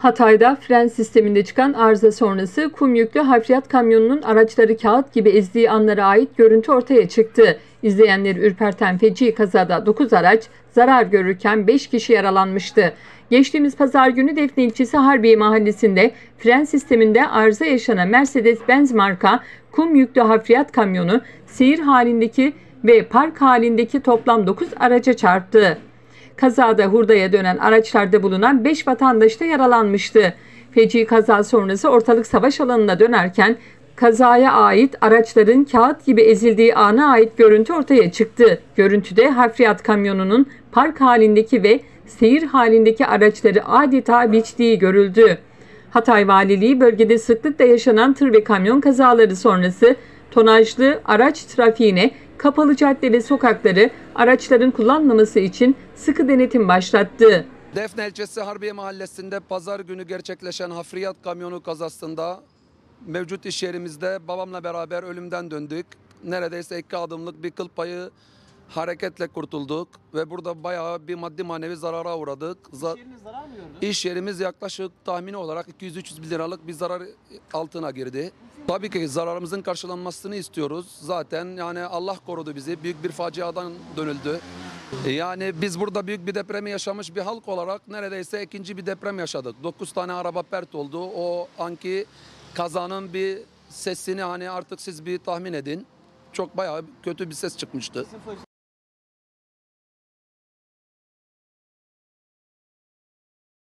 Hatay'da fren sisteminde çıkan arıza sonrası kum yüklü harfiyat kamyonunun araçları kağıt gibi ezdiği anlara ait görüntü ortaya çıktı. İzleyenleri ürperten feci kazada 9 araç zarar görürken 5 kişi yaralanmıştı. Geçtiğimiz pazar günü Defne ilçesi Harbiye mahallesinde fren sisteminde arıza yaşanan Mercedes-Benz marka kum yüklü harfiyat kamyonu seyir halindeki ve park halindeki toplam 9 araca çarptı. Kazada hurdaya dönen araçlarda bulunan 5 vatandaş da yaralanmıştı. Feci kaza sonrası ortalık savaş alanına dönerken kazaya ait araçların kağıt gibi ezildiği ana ait görüntü ortaya çıktı. Görüntüde harfiyat kamyonunun park halindeki ve seyir halindeki araçları adeta biçtiği görüldü. Hatay Valiliği bölgede sıklıkla yaşanan tır ve kamyon kazaları sonrası tonajlı araç trafiğine kapalı cadde ve sokakları araçların kullanmaması için sıkı denetim başlattı. Defne ilçesi Harbiye mahallesinde pazar günü gerçekleşen hafriyat kamyonu kazasında mevcut iş yerimizde babamla beraber ölümden döndük. Neredeyse 2 adımlık bir kıl payı hareketle kurtulduk ve burada bayağı bir maddi manevi zarara uğradık. İş yeriniz zarar mı gördü? İş yerimiz yaklaşık tahmini olarak 200-300 bin liralık bir zarar altına girdi. Tabii ki zararımızın karşılanmasını istiyoruz. Zaten yani Allah korudu bizi. Büyük bir faciadan dönüldü. Yani biz burada büyük bir depremi yaşamış bir halk olarak neredeyse ikinci bir deprem yaşadık. 9 tane araba pert oldu. O anki kazanın bir sesini hani artık siz bir tahmin edin. Çok bayağı kötü bir ses çıkmıştı.